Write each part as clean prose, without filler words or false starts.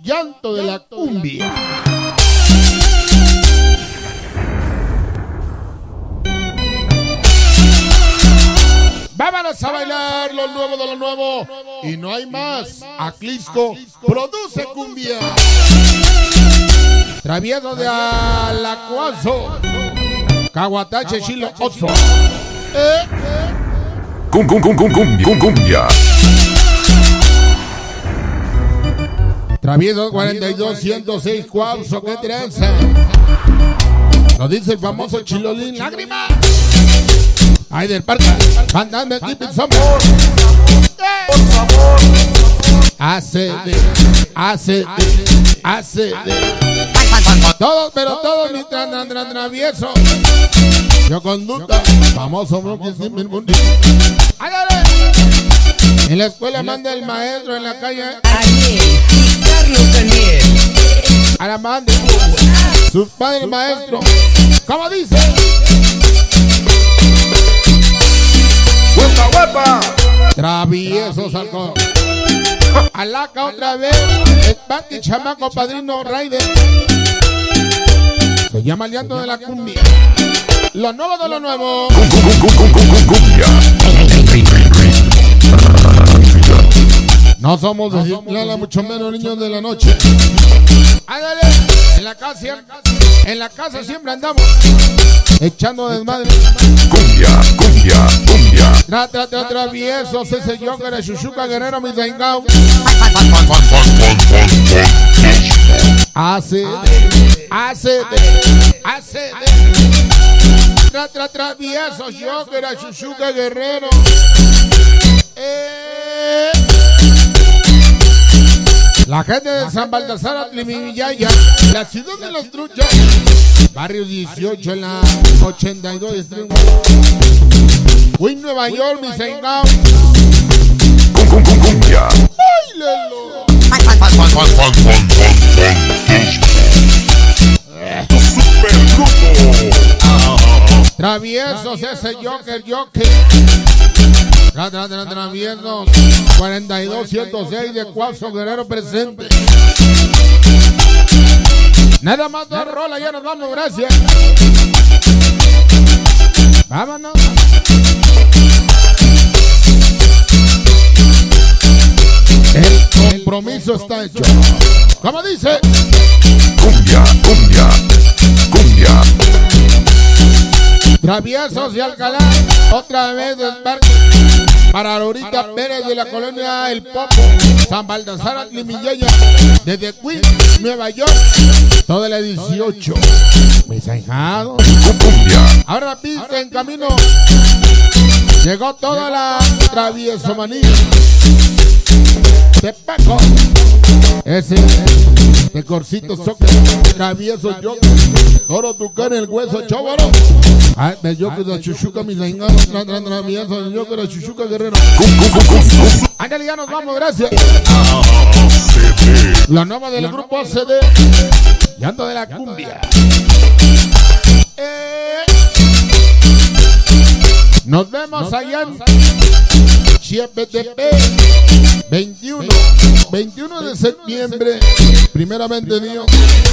Llanto de la cumbia. Vámonos a bailar lo nuevo de lo nuevo. Y no hay más. Aclisco produce cumbia. Travieso de Alacuazo. Caguatache Chilo Oso. Cumbia. Travieso 42 106 Cuauzo, qué trenza. Nos dice el famoso Chilolín, lágrima. Ay, del parque, mandame keep it some more. Por favor. ACD. Todos, pero todos mis traviesos. Yo conducta, famoso Brooklyn sin mil mundos. ¡Ándale! En la escuela manda el maestro, en la calle Daniel y Carlos Daniel. a la manda sus padres maestros. ¿Cómo dice? ¡Huepa! Traviesos alcohol. Alaca otra vez. El Pati chamaco padrino Raider. Se llama el llanto de la cumbia. Lo nuevo de lo nuevo. Cumbia. No somos de Citlala, mucho menos niños de la noche. Ándale, en la casa siempre andamos echando desmadre. Cumbia. Traviesos, ese Joker, Chuchuca Guerrero, mi Zaingao. ACD. Traviesos, Joker, Chuchuca Guerrero. La gente de San Baltasar, Atlimillaya, la ciudad de los truchas, barrio 18 en la 82 Distrito. Win Nueva York, mi Zaingao. Cumbia. ¡Báilelo! Traviesos, ese Joker. Traviesos 42 106 de Cuauzo Guerrero presente. Nada más dos rolas, ya nos vamos, gracias. Vámonos. El compromiso está hecho. ¿Cómo dice? Cumbia. Traviesos de Alcalá, otra vez del parque. Para Laurita Pérez de la colonia El Popo, San Baltasar, Atlimillaya, desde Queens, Nueva York, toda la 18. Mis ahijados. Ahora pista en camino. Llegó toda la traviesomanía. Te Paco. Ese de Corcito Soccer, Travieso Joker, Toro Tucán, el hueso Chóvaro. Ay, me Joker de Chuchuca, mis ahingados, Travieso, el Joker de Chuchuca Guerrero. Ándale, ya nos vamos, gracias. La nueva del grupo ACD, llanto de la cumbia. Nos vemos allá en Chiepetepec, 21 de septiembre, primeramente Dios.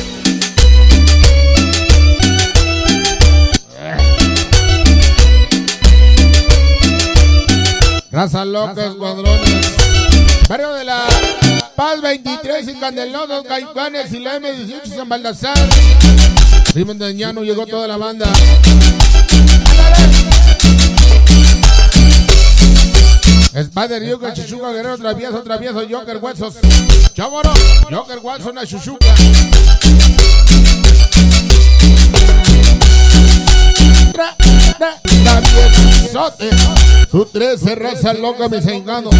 Raza loca, escuadrones. Barrio de la Paz 23 y Candelosos, Caifanes y la M18 San Baltasar. Primo de Ñano, llegó toda la banda. Spider, Joker, Chuchuca, Guerrero, Travieso, Joker, Huesos, Chóvaro, Joker, Watson, Chuchuca. Traviesote, su 13 raza loca, mis ahingados.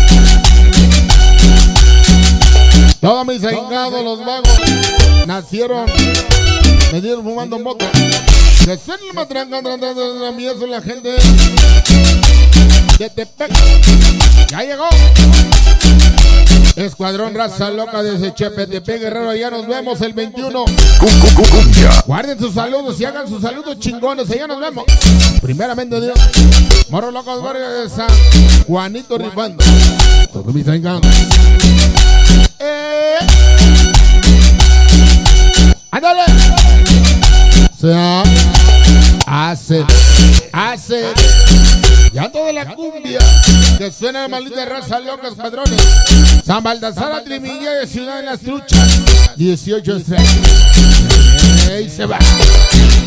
Todos mis ahingados, los vagos, nacieron, me dieron fumando moto. Se suena el matrangando, la gente de Tepec. Ya llegó. Escuadrón Raza Loca desde Chepetepec, Guerrero. Ya nos vemos el 21. Guarden sus saludos y hagan sus saludos chingones. Allá nos vemos. Primeramente Dios. Morro Locos Barrio de San Juanito rifando. Todos mis engaños. Ándale. Se hace. Ya toda la cumbia que suena maldita raza locas padrones. San Baltasar a Trimilla de Ciudad de las Truchas. 18 6. Ahí se va.